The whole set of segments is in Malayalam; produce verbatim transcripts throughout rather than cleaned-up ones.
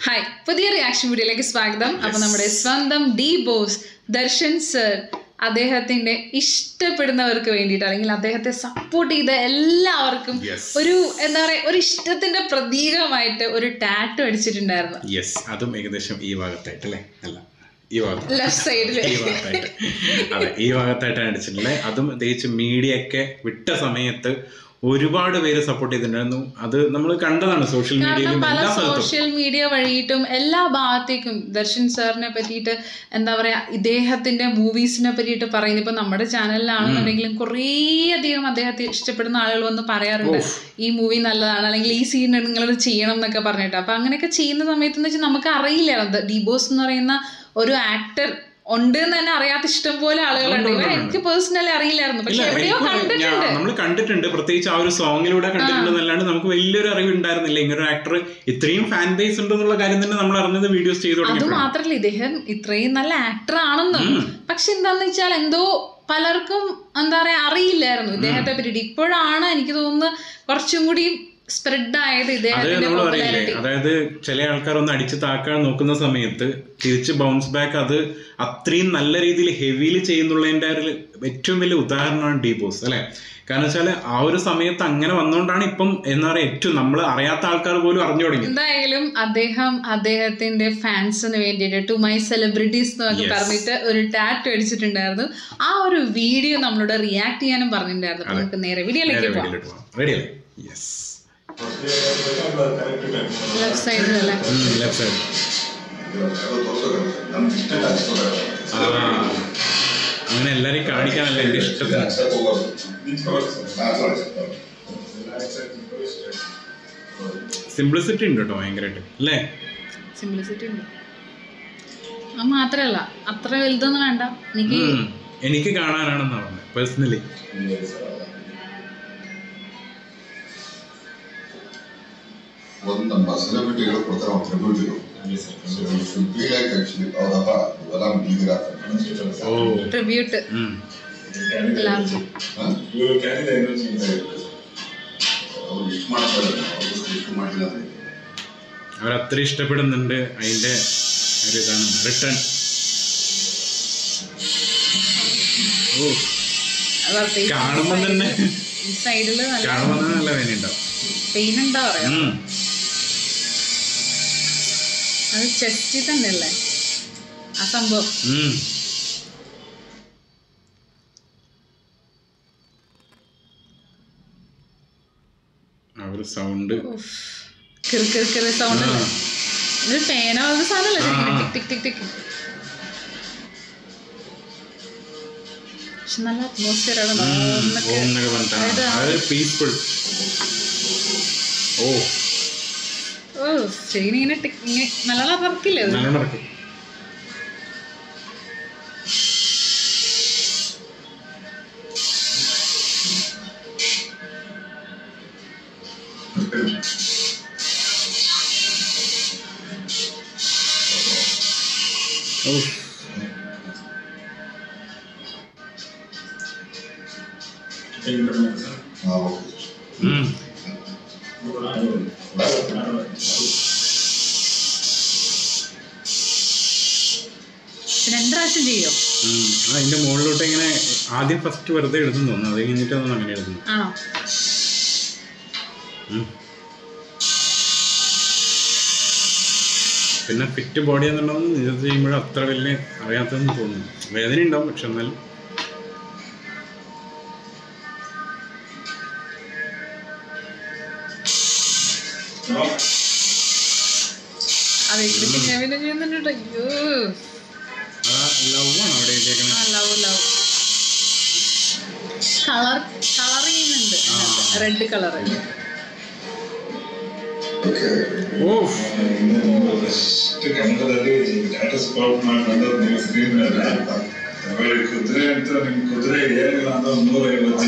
Hi, പുതിയ റിയാക്ഷൻ വീഡിയോയിലേക്ക് സ്വാഗതം. അപ്പോൾ നമ്മുടെ സ്വന്തം DBoss ദർശൻ സർ അദ്ദേഹത്തിന്റെ ഇഷ്ടപ്പെടുന്നവർക്ക് വേണ്ടിയിട്ട് അല്ലെങ്കിൽ അദ്ദേഹത്തെ സപ്പോർട്ട് ചെയ്ത എല്ലാവർക്കും ഒരു എന്താ പറയുക ഒരു ഇഷ്ടത്തിന്റെ പ്രതീകമായിട്ട് ഒരു ടാറ്റു അടിച്ചിട്ടുണ്ടായിരുന്നു. യെസ്, അതും ഏകദേശം ഈ ഭാഗത്തായിട്ട് അല്ലേ? അല്ല, ഈ ഭാഗത്ത് ലെഫ്റ്റ് സൈഡിൽ ഈ ഭാഗത്തായിട്ട് അതെ ഈ ഭാഗത്തായിട്ടാണ് അടിച്ചിട്ടുള്ളത്. അതും പ്രത്യേകിച്ച് മീഡിയ ഒക്കെ വിട്ട സമയത്ത് ഒരുപാട് പേര് സപ്പോർട്ട് ചെയ്തിട്ടുണ്ടായിരുന്നു. അത് നമ്മൾ കണ്ടതാണ് സോഷ്യൽ മീഡിയയിലും പല സോഷ്യൽ മീഡിയ വഴിയിട്ടും എല്ലാ ഭാഗത്തേക്കും ദർശൻ സാറിനെ പറ്റിയിട്ട് എന്താ പറയാ ഇദ്ദേഹത്തിന്റെ മൂവീസിനെ പറ്റിയിട്ട് പറയുന്നത്. ഇപ്പൊ നമ്മുടെ ചാനലിലാണെന്നുണ്ടെങ്കിലും കുറേ അധികം അദ്ദേഹത്തെ ഇഷ്ടപ്പെടുന്ന ആളുകൾ വന്ന് പറയാറുണ്ട് ഈ മൂവി നല്ലതാണ് അല്ലെങ്കിൽ ഈ സീൻ നിങ്ങൾ ചെയ്യണം എന്നൊക്കെ പറഞ്ഞിട്ട്. അപ്പൊ അങ്ങനെയൊക്കെ ചെയ്യുന്ന സമയത്ത് എന്ന് വെച്ചാൽ നമുക്ക് അറിയില്ല DBoss എന്ന് പറയുന്ന ഒരു ആക്ടർ ഉണ്ട് എന്ന് തന്നെ അറിയാത്ത ഇഷ്ടം പോലെ ആളുകളുണ്ട്. എനിക്ക് പേഴ്സണലി അറിയില്ലായിരുന്നു, പക്ഷെ എവിടെയോ കണ്ടിട്ടുണ്ട്. നമ്മൾ കണ്ടിട്ടുണ്ട്, പ്രത്യേകിച്ച് ആ ഒരു സോങ്ങിലൂടെ കണ്ടിട്ടുണ്ടെന്നല്ലാണ്ട് നമുക്ക് വലിയൊരു അറിവ് ഉണ്ടായിരുന്നില്ല ഇങ്ങനെ ഒരു ആക്ടർ ഇത്രയും ഫാൻ ബേസ് ഉണ്ടെന്നുള്ള കാര്യം തന്നെ നമ്മൾ അറിഞ്ഞത് വീഡിയോസ് ചെയ്തു. അത് മാത്രല്ല ഇദ്ദേഹം ഇത്രയും നല്ല ആക്ടർ ആണെന്നും. പക്ഷെ എന്താന്ന് വെച്ചാൽ എന്തോ പലർക്കും എന്താ പറയാ അറിയില്ലായിരുന്നു ഇദ്ദേഹത്തെ പറ്റിയിട്ട്. ഇപ്പോഴാണ് എനിക്ക് തോന്നുന്നത് കുറച്ചും കൂടി സ്പ്രെഡ് ആയത് ഇദ്ദേഹത്തിന്റെ പോപ്പുലാരിറ്റി. അതായത് ചില ആൾക്കാർ ഒന്ന് അടിച്ച് താക്കാൻ നോക്കുന്ന സമയത്ത് തിരിച്ച് ബൗൺസ് ബാക്ക് അത് അത്രയും നല്ല രീതിയിൽ ഹെവിയിൽ ചെയ്യുന്നുള്ളതിന്റെ ഏറ്റവും വലിയ ഉദാഹരണമാണ് DBoss അല്ലെ? കാരണം വെച്ചാല് ആ ഒരു സമയത്ത് അങ്ങനെ വന്നുകൊണ്ടാണ് ഇപ്പം എന്താ പറയാ ഏറ്റവും നമ്മൾ അറിയാത്ത ആൾക്കാർ പോലും അറിഞ്ഞു തുടങ്ങി. എന്തായാലും അദ്ദേഹം അദ്ദേഹത്തിന്റെ ഫാൻസിന് വേണ്ടിയിട്ട് ടു മൈ സെലിബ്രിറ്റീസ് എന്നൊക്കെ പറഞ്ഞിട്ട് ഒരു ടാറ്റു അടിച്ചിട്ടുണ്ടായിരുന്നു. ആ ഒരു വീഡിയോ നമ്മളോട് റിയാക്ട് ചെയ്യാനും പറഞ്ഞിട്ടുണ്ടായിരുന്നു. നമുക്ക് നേരെ വീഡിയോയിലേക്ക് പോകാം. റെഡിയല്ലേ? യെസ്, ലെഫ്റ്റ് സൈഡിലല്ലേ? Left side. അങ്ങനെ എല്ലാരെയും കാണിക്കാനല്ല എന്റെ ഇഷ്ടത്തിന്. സിംപ്ലിസിറ്റി ഉണ്ട് കേട്ടോ ഭയങ്കരമായിട്ട് അല്ലേ? സിംപ്ലിസിറ്റി ഉണ്ട്. അത് മാത്രല്ല അത്ര വലുതൊന്നും വേണ്ട. എനിക്ക് എനിക്ക് കാണാനാണെന്നാണ് പറഞ്ഞത് പേഴ്സണലി. ಒಂದು ನಮ್ಮ ಸೆಲೆಬ್ರಿಟಿಗಳು ಕೊಡ್ತಾರೆ ಅವ್ರು ಟ್ರಿಬ್ಯೂಟಿಗಳು ಶುಡ್ ಬಿ ಲೈಕ್ ಆಕ್ಚುಲಿ ಅವರಪ್ಪ ಎಲ್ಲ ಬೀದಿರ ಟ್ರಿಬ್ಯೂಟ್ ಎಲ್ಲಾರ್ಗೂ ಅವ್ರು ಇಷ್ಟು ಮಾಡ್ತಾರೆ ಇಷ್ಟು ಮಾಡಿಲ್ಲ അവരത്ര ഇഷ്ടപ്പെടുന്നുണ്ട്. അതിന്റെ ഒരു ഇതാണ് റിട്ടേൺ. ഓ കാണുമ്പോൾ തന്നെ സൈഡില് കാണുമ്പോൾ തന്നെ നല്ല വേന ഉണ്ടാവും, പെയിൻ ഉണ്ടാ പറയാ. അത് ചെസ്റ്റിൽ തന്നെയല്ലേ ആ സംഭവം. ആ ഒരു സൗണ്ട് കിറി സൗണ്ട് അല്ലേ? ഇത് പേന ഉള്ള സാധനമല്ലേ? ടിക് ടിക് ടിക്. പക്ഷെ നല്ല അറ്റ്മോസ്ഫിയർ ആണ്. പീസ്ഫുൾ. ഓ ഓ ശരി. ഇങ്ങനെ നല്ല പറക്കില്ലേ? നല്ല പറക്കും. ഓ രണ്ട് പ്രാവശ്യം ചെയ്യോ? അതിന്റെ മുകളിലോട്ട് ഇങ്ങനെ ആദ്യം ഫസ്റ്റ് വെറുതെ എഴുതുന്നു തോന്നുന്നു, അത് കഴിഞ്ഞിട്ട് അങ്ങനെ എഴുതുന്നു. ആണോ? പിന്നെ ഫിറ്റ് ബോഡി എന്നുണ്ടാവും ഇത് ചെയ്യുമ്പോഴും അത്ര വലിയ അറിയാത്തതെന്ന് തോന്നുന്നു. വേദന ഉണ്ടാവും, പക്ഷെ എന്നാലും ചെയ്യുന്നുണ്ട്. അയ്യോ ലവ് ആണ് അവിടെ ലവ് ലവ് കളർ കളർ ചെയ്യുന്നുണ്ട്. Red colour. ഓ ಕುದುರೆ ಅಂತ ನಿಮ್ ಕುದುರೆ ಏನಿಲ್ಲ ಅಂದ್ರೆ ಒಂದ್ ನೂರ ಐವತ್ತು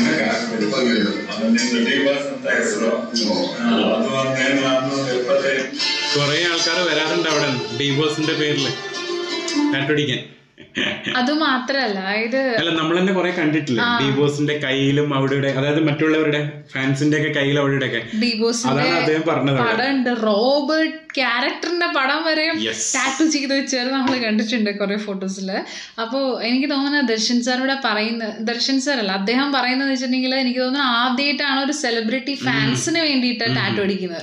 ಅಂತ ಹೆಸರು. ಅದು ಒಂದೇನು ನಾನ್ನೂರ ಎಪ್ಪತ್ತೈದು. കുറെ ആൾക്കാർ വരാറുണ്ട് അവിടെ DBossന്റെ പേരില് ടാറ്റു അടിക്കാൻ. അത് മാത്രല്ല ഇത് അല്ല നമ്മൾ തന്നെ കുറെ കണ്ടിട്ടില്ല ഡിബോസിന്റെ കയ്യിലും അവിടെ അതായത് മറ്റുള്ളവരുടെ ഫാൻസിന്റെ ഒക്കെ കയ്യിലും അവിടെ ഒക്കെ അതാണ് അദ്ദേഹം പറഞ്ഞത്. പടമുണ്ട്, റോബർട്ട് ക്യാരക്ടറിന്റെ പടം വരെ ടാറ്റു ചെയ്ത് വെച്ചാൽ നമ്മൾ കണ്ടിട്ടുണ്ട് കുറെ ഫോട്ടോസിൽ. അപ്പോൾ എനിക്ക് തോന്നുന്നത് ദർശൻ സാറിവിടെ പറയുന്ന ദർശൻ സാർ അല്ല അദ്ദേഹം പറയുന്നത് വെച്ചിട്ടുണ്ടെങ്കിൽ എനിക്ക് തോന്നുന്നു ആദ്യമായിട്ടാണ് ഒരു സെലിബ്രിറ്റി ഫാൻസിന് വേണ്ടിയിട്ട് ടാറ്റു അടിക്കുന്നത്.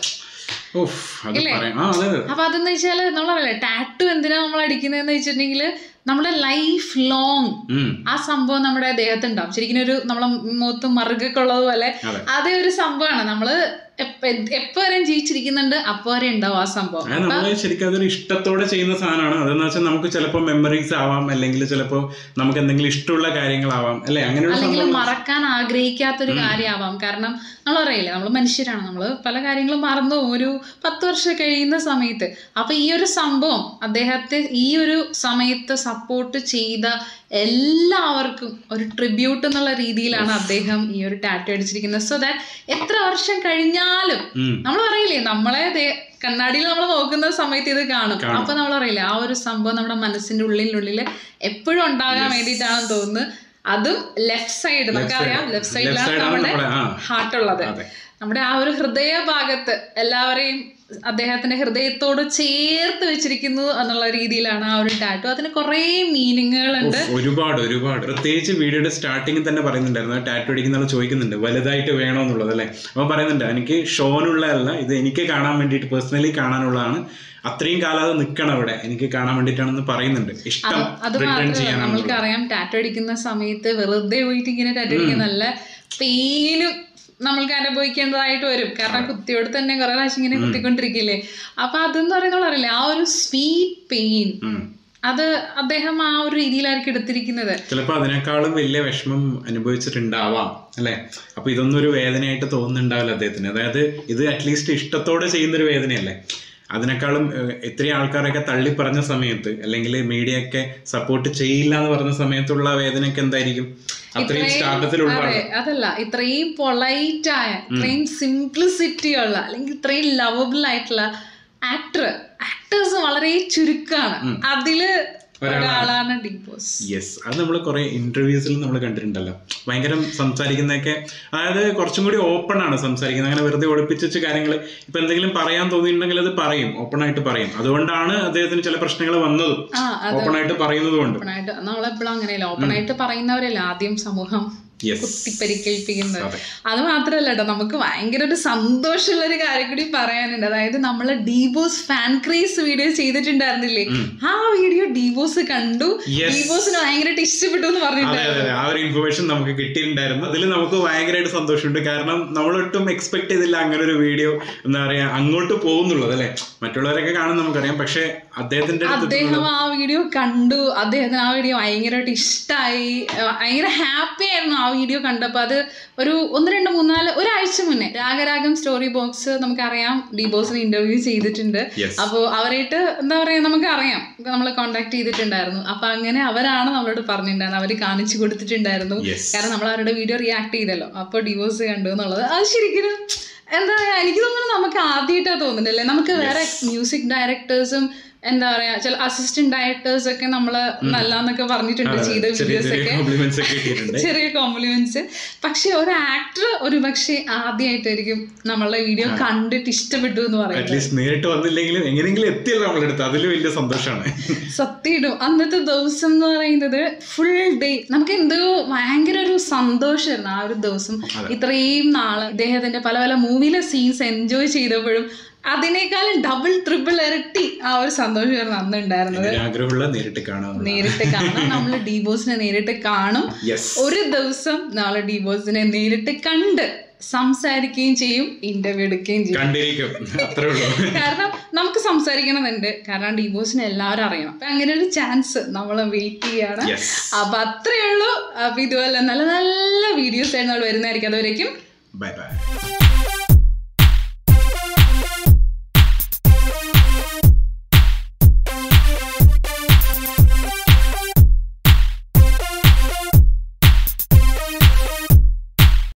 അപ്പൊ അതെന്ന് വെച്ചാല് നമ്മളറിയില്ല ടാറ്റു എന്തിനാ നമ്മൾ അടിക്കുന്നതെന്ന് വെച്ചിട്ടുണ്ടെങ്കിൽ നമ്മുടെ ലൈഫ് ലോങ് ആ സംഭവം നമ്മുടെ ദേഹത്ത് ഉണ്ടാവും. ശരിക്കും ഒരു നമ്മളെ മുഖത്ത് മറുകൊക്കെ ഉള്ളതുപോലെ അതേ ഒരു സംഭവമാണ്. നമ്മള് എപ്പോ വരെയും ജീവിച്ചിരിക്കുന്നുണ്ട് അപ്പൊ വരെ ഉണ്ടാവും ആ സംഭവം. നമ്മള് ശരിക്കും അതൊരു ഇഷ്ടത്തോടെ ചെയ്യുന്ന സാധനമാണ്. അതെന്ന് വെച്ചാൽ നമുക്ക് ചിലപ്പോൾ മെമ്മറീസ് ആവാം, അല്ലെങ്കിൽ ചിലപ്പോൾ നമുക്ക് എന്തെങ്കിലും ഇഷ്ടമുള്ള കാര്യങ്ങളാവാം, അല്ലെ അങ്ങനെ അല്ലെങ്കിൽ മറക്കാൻ ആഗ്രഹിക്കാത്തൊരു കാര്യമാവാം. കാരണം നമ്മൾ അറിയില്ല, നമ്മൾ മനുഷ്യരാണ്, നമ്മള് പല കാര്യങ്ങളും മറന്നു ഒരു പത്ത് വർഷം കഴിയുന്ന സമയത്ത്. അപ്പൊ ഈ ഒരു സംഭവം അദ്ദേഹത്തെ ഈ ഒരു സമയത്ത് സപ്പോർട്ട് ചെയ്ത എല്ലാവർക്കും ഒരു ട്രിബ്യൂട്ട് എന്നുള്ള രീതിയിലാണ് അദ്ദേഹം ഈ ഒരു ടാറ്റു അടിച്ചിരിക്കുന്നത്. സോ ദാറ്റ് എത്ര വർഷം കഴിഞ്ഞാലും നമ്മൾ പറയില്ലേ, നമ്മളെ കണ്ണാടിയിൽ നമ്മൾ നോക്കുന്ന സമയത്ത് ഇത് കാണും. അപ്പൊ നമ്മൾ പറയില്ലേ ആ ഒരു സംഭവം നമ്മുടെ മനസ്സിന്റെ ഉള്ളിനുള്ളിൽ എപ്പോഴും ഉണ്ടാകാൻ വേണ്ടിയിട്ടാണെന്ന് തോന്നുന്നു. അതും ലെഫ്റ്റ് സൈഡ്, നമുക്കറിയാം ലെഫ്റ്റ് സൈഡിലാണ് നമ്മുടെ ഹാർട്ട് ഉള്ളത്. നമ്മുടെ ആ ഒരു ഹൃദയ ഭാഗത്ത് എല്ലാവരെയും അദ്ദേഹത്തിന്റെ ഹൃദയത്തോട് ചേർത്ത് വെച്ചിരിക്കുന്നു എന്നുള്ള രീതിയിലാണ് ആ ഒരു ടാറ്റു. അതിന് കുറെ മീനിങ്ങുകളുണ്ട്, ഒരുപാട് ഒരുപാട്. പ്രത്യേകിച്ച് വീഡിയോയുടെ സ്റ്റാർട്ടിങ്ങിൽ തന്നെ പറയുന്നുണ്ടായിരുന്നു, ടാറ്റു അടിക്കുന്ന ചോദിക്കുന്നുണ്ട് വലുതായിട്ട് വേണോ എന്നുള്ളത് അല്ലേ. അപ്പൊ പറയുന്നുണ്ട് എനിക്ക് ഷോനുള്ളതല്ല, ഇത് എനിക്ക് കാണാൻ വേണ്ടിയിട്ട് പേഴ്സണലി കാണാനുള്ളതാണ്, അത്രയും കാലം അത് നിൽക്കണം ഇവിടെ, എനിക്ക് കാണാൻ വേണ്ടിയിട്ടാണെന്ന് പറയുന്നുണ്ട്. ഇഷ്ടം റിട്ടേൺ ചെയ്യാൻ. നമ്മൾക്കറിയാം ടാറ്റു അടിക്കുന്ന സമയത്ത് വെറുതെ പോയിട്ട് ഇങ്ങനെ ടാറ്റു അടിക്കുന്ന നല്ല പെയിനും നമ്മൾക്ക് അനുഭവിക്കേണ്ടതായിട്ട് വരും. കാരണം കുത്തിയോട് തന്നെ കുറെ പ്രാവശ്യം ഇങ്ങനെ കുത്തിക്കൊണ്ടിരിക്കില്ലേ. അപ്പൊ അതെന്ന് പറയുന്നത് അറിയില്ല ആ ഒരു സ്വീറ്റ് പെയിൻ അത് അദ്ദേഹം ആ ഒരു രീതിയിലായിരിക്കും എടുത്തിരിക്കുന്നത്. ചിലപ്പോ അതിനേക്കാളും വലിയ വിഷമം അനുഭവിച്ചിട്ടുണ്ടാവാം അല്ലെ. അപ്പൊ ഇതൊന്നും ഒരു വേദനയായിട്ട് തോന്നുന്നുണ്ടാവില്ല അദ്ദേഹത്തിന്. അതായത് ഇത് അറ്റ്ലീസ്റ്റ് ഇഷ്ടത്തോടെ ചെയ്യുന്നൊരു വേദനയല്ലേ. അതിനേക്കാളും എത്രയും ആൾക്കാരൊക്കെ തള്ളി പറഞ്ഞ സമയത്ത് അല്ലെങ്കിൽ മീഡിയ ഒക്കെ സപ്പോർട്ട് ചെയ്യില്ല എന്ന് പറഞ്ഞ സമയത്തുള്ള വേദനയൊക്കെ എന്തായിരിക്കും. അതല്ല, ഇത്രയും പൊളൈറ്റ് ആയ, ഇത്രയും സിംപ്ലിസിറ്റി ഉള്ള, അല്ലെങ്കിൽ ഇത്രയും ലവബിൾ ആയിട്ടുള്ള ആക്ടർ ആക്ടേഴ്സ് വളരെ ചുരുക്കമാണ്. അതില് ഒരാളാണ് DBoss. യെസ്, അത് നമ്മൾ കുറെ ഇന്റർവ്യൂസിൽ നമ്മൾ കണ്ടിട്ടുണ്ടല്ലോ, ഭയങ്കര സംസാരിക്കുന്നതൊക്കെ. അതായത് കുറച്ചും കൂടി ഓപ്പൺ ആണ് സംസാരിക്കുന്നത്, അങ്ങനെ വെറുതെ ഒളിപ്പിച്ച് കാര്യങ്ങൾ ഇപ്പൊ എന്തെങ്കിലും പറയാൻ തോന്നിയിട്ടുണ്ടെങ്കിൽ അത് പറയും, ഓപ്പൺ ആയിട്ട് പറയും. അതുകൊണ്ടാണ് അദ്ദേഹത്തിന് ചില പ്രശ്നങ്ങൾ വന്നതും ഓപ്പൺ ആയിട്ട് പറയുന്നത് കൊണ്ട്. നമ്മളെപ്പോഴും അങ്ങനെയല്ല, ഓപ്പൺ ആയിട്ട് പറയുന്നവരല്ല ആദ്യം സമൂഹം കുത്തിപ്പരിക്കേൽപ്പിക്കുന്നത്. അത് മാത്രല്ല കേട്ടോ, നമുക്ക് ഭയങ്കര ഒരു സന്തോഷമുള്ള ഒരു കാര്യം കൂടി പറയാനുണ്ട്. അതായത് നമ്മള് DBoss ഫാൻ ക്രേസ് വീഡിയോ ചെയ്തിട്ടുണ്ടായിരുന്നില്ലേ, ആ വീഡിയോ DBoss കണ്ടു, DBossന് ഭയങ്കരമായിട്ട് ഇഷ്ടപ്പെട്ടു എന്ന് പറഞ്ഞിട്ടുണ്ടായിരുന്നു. ആ ഒരു ഇൻഫർമേഷൻ നമുക്ക് കിട്ടിയിട്ടുണ്ടായിരുന്നു. അതിൽ നമുക്ക് ഭയങ്കരമായിട്ട് സന്തോഷമുണ്ട്. കാരണം നമ്മളൊട്ടും എക്സ്പെക്ട് ചെയ്തില്ല അങ്ങനെ ഒരു വീഡിയോ എന്താ പറയാ അങ്ങോട്ട് പോകുന്നുള്ളത് അല്ലെ. മറ്റുള്ളവരൊക്കെ കാണും നമുക്കറിയാം, പക്ഷെ അദ്ദേഹത്തിന്റെ അദ്ദേഹം ആ വീഡിയോ കണ്ടു, അദ്ദേഹത്തിന് ആ വീഡിയോ ഭയങ്കരമായിട്ട് ഇഷ്ടമായി, ഭയങ്കര ഹാപ്പി ആയിരുന്നു ആ വീഡിയോ കണ്ടപ്പോൾ. അത് ഒരു ഒന്ന് രണ്ട് മൂന്നാല് ഒരാഴ്ച മുന്നേ രാഗരാഗം സ്റ്റോറി ബോക്സ് നമുക്കറിയാം DBossന് ഇന്റർവ്യൂ ചെയ്തിട്ടുണ്ട്. അപ്പോൾ അവരായിട്ട് എന്താ പറയാ നമുക്കറിയാം, നമ്മൾ കോണ്ടാക്ട് ചെയ്തിട്ടുണ്ടായിരുന്നു. അപ്പൊ അങ്ങനെ അവരാണ് നമ്മളോട് പറഞ്ഞിട്ടുണ്ടായിരുന്നു, അവര് കാണിച്ചു കൊടുത്തിട്ടുണ്ടായിരുന്നു. കാരണം നമ്മൾ അവരുടെ വീഡിയോ റിയാക്ട് ചെയ്തല്ലോ, അപ്പൊ DBoss കണ്ടു എന്നുള്ളത്. അത് ശരിക്കും എന്താ പറയാ, എനിക്ക് തോന്നുന്നു നമുക്ക് ആദ്യമായിട്ടാ തോന്നുന്നുണ്ടല്ലേ. നമുക്ക് വേറെ മ്യൂസിക് ഡയറക്ടേഴ്സും എന്താ പറയാ ചില അസിസ്റ്റന്റ് ഡയറക്ടേഴ്സ് ഒക്കെ നമ്മള് നല്ലന്നൊക്കെ പറഞ്ഞിട്ടുണ്ട് ചെയ്ത വീഡിയോസ് ഒക്കെ, ചെറിയ കോംപ്ലിമെന്റ്സ്. പക്ഷെ ഒരു ആക്ടർ ഒരു പക്ഷെ ആദ്യമായിട്ടായിരിക്കും നമ്മളെ വീഡിയോ കണ്ടിട്ട് ഇഷ്ടപ്പെട്ടു എന്ന് പറയുന്നത്. നേരിട്ട് വന്നില്ലെങ്കിലും എങ്ങനെയെങ്കിലും എത്തിയല്ലോ നമ്മളെ അടുത്ത്, അതിൽ വലിയ സന്തോഷമാണ് സത്യമായിട്ടും. അന്നത്തെ ദിവസം എന്ന് പറയുന്നത് ഫുൾ ഡേ നമുക്ക് എന്തോ ഭയങ്കര ഒരു സന്തോഷമായിരുന്നു ആ ഒരു ദിവസം. ഇത്രയും നാള് ഇദ്ദേഹത്തിന്റെ പല പല മൂവിയിലെ സീൻസ് എൻജോയ് ചെയ്തപ്പോഴും അതിനേക്കാളും ഡബിൾ ട്രിപ്പിൾ ഇരട്ടി ആ ഒരു സന്തോഷമായിരുന്നു അന്ന് ഉണ്ടായിരുന്നത്. നേരിട്ട് കാണാം നേരിട്ട് കാണാം നമ്മള് DBossനെ നേരിട്ട് കാണും. ഒരു ദിവസം നാളെ DBossനെ നേരിട്ട് കണ്ട് സംസാരിക്കുകയും ചെയ്യും, ഇന്റർവ്യൂ എടുക്കുകയും ചെയ്യും. കാരണം നമുക്ക് സംസാരിക്കണമെന്നുണ്ട്, കാരണം DBossനെ എല്ലാവരും അറിയണം. അപ്പൊ അങ്ങനെ ഒരു ചാൻസ് നമ്മൾ വെയിറ്റ് ചെയ്യാണ്. അപ്പൊ അത്രയേ ഉള്ളൂ. അപ്പൊ ഇതുപോലെ നല്ല നല്ല വീഡിയോസ് ആയിട്ട് നമ്മൾ വരുന്നതായിരിക്കും. അതുവരേക്കും ബൈ ബൈ.